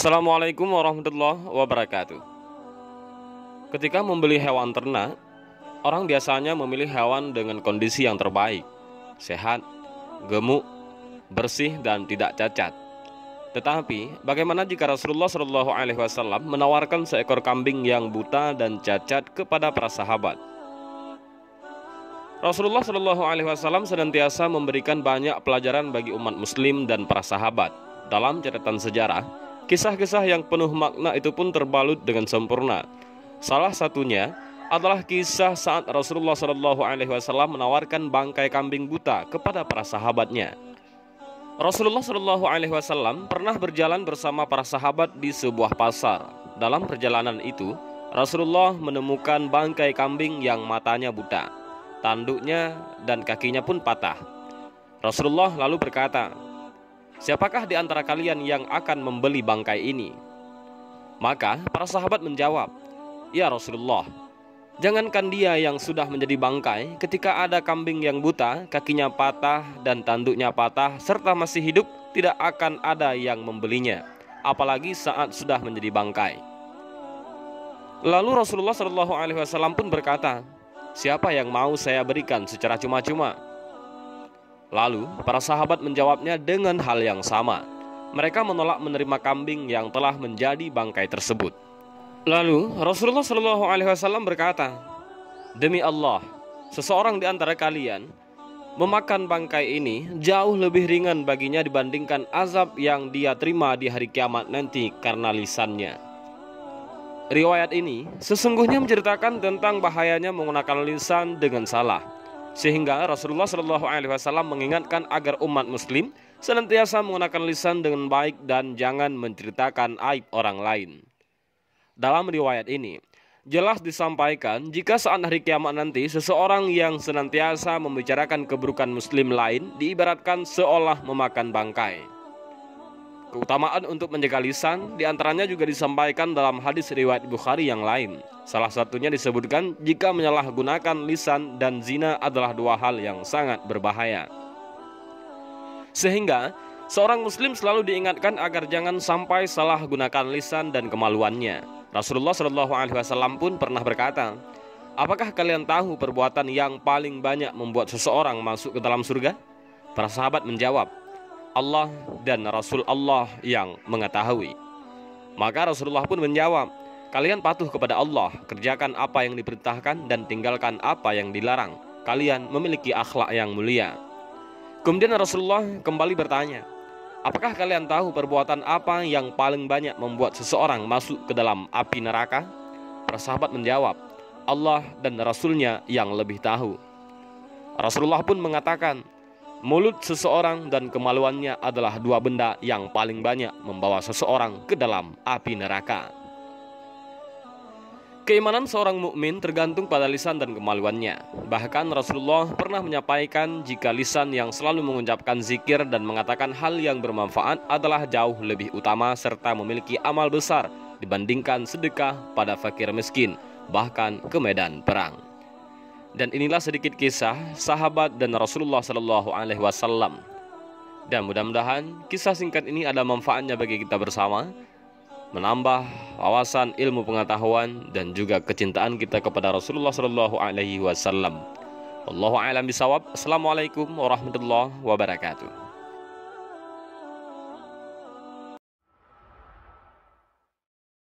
Assalamualaikum warahmatullahi wabarakatuh. Ketika membeli hewan ternak, orang biasanya memilih hewan dengan kondisi yang terbaik, sehat, gemuk, bersih, dan tidak cacat. Tetapi, bagaimana jika Rasulullah SAW menawarkan seekor kambing yang buta dan cacat kepada para sahabat? Rasulullah SAW senantiasa memberikan banyak pelajaran bagi umat muslim dan para sahabat. Dalam catatan sejarah, kisah-kisah yang penuh makna itu pun terbalut dengan sempurna. Salah satunya adalah kisah saat Rasulullah SAW menawarkan bangkai kambing buta kepada para sahabatnya. Rasulullah SAW pernah berjalan bersama para sahabat di sebuah pasar. Dalam perjalanan itu, Rasulullah menemukan bangkai kambing yang matanya buta, tanduknya dan kakinya pun patah. Rasulullah lalu berkata, "Siapakah di antara kalian yang akan membeli bangkai ini?" Maka para sahabat menjawab, "Ya Rasulullah, jangankan dia yang sudah menjadi bangkai, ketika ada kambing yang buta, kakinya patah dan tanduknya patah serta masih hidup, tidak akan ada yang membelinya, apalagi saat sudah menjadi bangkai." Lalu Rasulullah SAW pun berkata, "Siapa yang mau saya berikan secara cuma-cuma?" Lalu para sahabat menjawabnya dengan hal yang sama. Mereka menolak menerima kambing yang telah menjadi bangkai tersebut. Lalu Rasulullah SAW berkata, "Demi Allah, seseorang di antara kalian memakan bangkai ini jauh lebih ringan baginya dibandingkan azab yang dia terima di hari kiamat nanti karena lisannya." Riwayat ini sesungguhnya menceritakan tentang bahayanya menggunakan lisan dengan salah, sehingga Rasulullah SAW mengingatkan agar umat muslim senantiasa menggunakan lisan dengan baik dan jangan menceritakan aib orang lain. Dalam riwayat ini jelas disampaikan jika saat hari kiamat nanti seseorang yang senantiasa membicarakan keburukan muslim lain diibaratkan seolah memakan bangkai. Keutamaan untuk menjaga lisan diantaranya juga disampaikan dalam hadis riwayat Bukhari yang lain. Salah satunya disebutkan jika menyalahgunakan lisan dan zina adalah dua hal yang sangat berbahaya. Sehingga seorang muslim selalu diingatkan agar jangan sampai salah gunakan lisan dan kemaluannya. Rasulullah SAW pun pernah berkata, "Apakah kalian tahu perbuatan yang paling banyak membuat seseorang masuk ke dalam surga?" Para sahabat menjawab, "Allah dan Rasul Allah yang mengetahui." Maka Rasulullah pun menjawab, "Kalian patuh kepada Allah, kerjakan apa yang diperintahkan dan tinggalkan apa yang dilarang. Kalian memiliki akhlak yang mulia." Kemudian Rasulullah kembali bertanya, "Apakah kalian tahu perbuatan apa yang paling banyak membuat seseorang masuk ke dalam api neraka?" Para sahabat menjawab, "Allah dan Rasulnya yang lebih tahu." Rasulullah pun mengatakan, "Mulut seseorang dan kemaluannya adalah dua benda yang paling banyak membawa seseorang ke dalam api neraka." Keimanan seorang mukmin tergantung pada lisan dan kemaluannya. Bahkan Rasulullah pernah menyampaikan jika lisan yang selalu mengucapkan zikir dan mengatakan hal yang bermanfaat adalah jauh lebih utama serta memiliki amal besar dibandingkan sedekah pada fakir miskin, bahkan ke medan perang. Dan inilah sedikit kisah sahabat dan Rasulullah SAW. Dan mudah-mudahan kisah singkat ini ada manfaatnya bagi kita bersama, menambah wawasan ilmu pengetahuan dan juga kecintaan kita kepada Rasulullah SAW. Wallahu a'lam bishawab. Assalamualaikum warahmatullahi wabarakatuh.